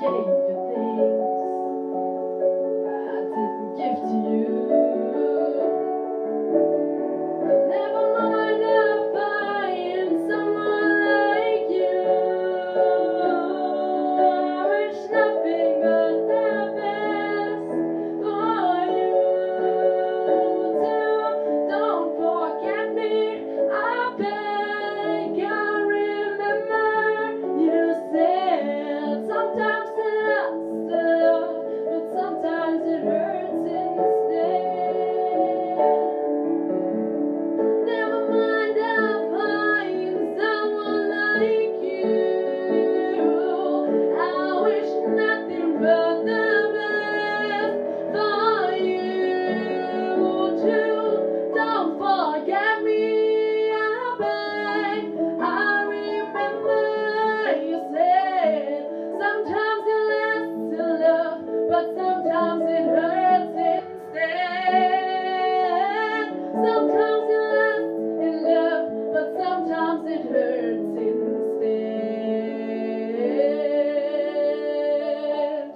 gave you things I didn't give to you. Never mind, I'll find someone like you. I wish nothing but the best for you too. Don't forget me, I beg. I remember you said sometimes it lasts, but sometimes it hurts instead. Never mind, I'll find someone like you. I wish nothing but the best for you too. Don't forget me, I beg. I remember you said sometimes it lasts in love, but sometimes it hurts instead. Sometimes it lasts in love, but sometimes it hurts instead.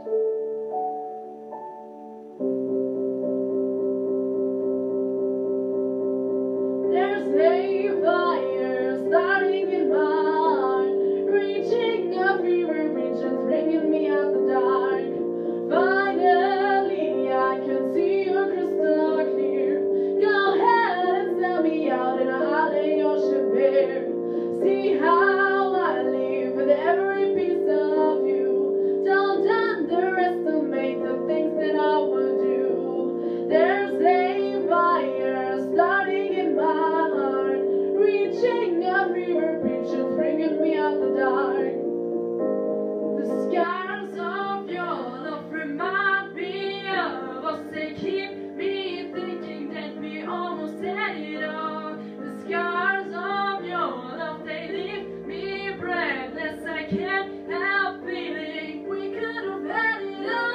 There's a fire starting in my heart, reaching a fever pitch and bringing me out the dark. Finally, I can see you crystal clear. Go ahead and sell me out in a hot ocean bare. See how I live with every piece of you. Don't underestimate the things that I will do. There's a fire starting in my heart, reaching a fever pitch and bringing me out the dark. The scars of your love remind me of us. They keep me thinking that we almost had it all. The scars of your love, they leave me breathless. I can't help feeling we could have had it all.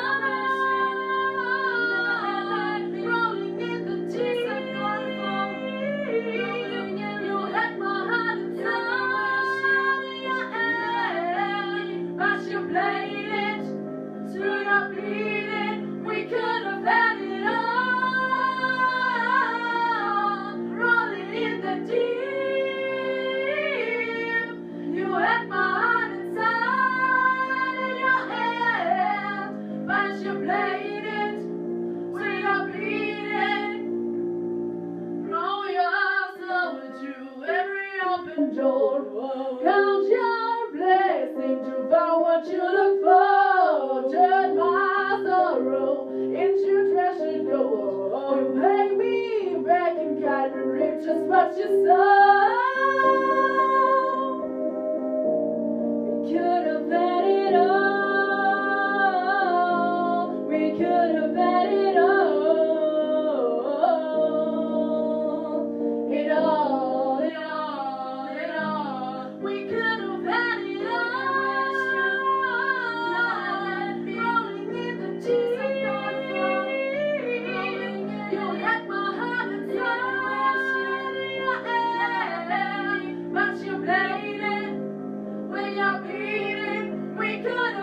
Rolling in the deep, rolling in, you had my heart inside. But you played it till you're bleeding. We could have had it all. Rolling in the deep, you had my heart inside your hand. But you played it till you're bleeding. Throw yourself through every open door. Count your blessing to find what you look for. Turn my sorrow into treasure gold. You pay me back in kind and reap just what you sow. We could have had it all. We could have had it all. It all, it all, it all. We could have had it all. Rolling in the deep, you had my heart inside your hand. But you played it when you're bleeding. We could have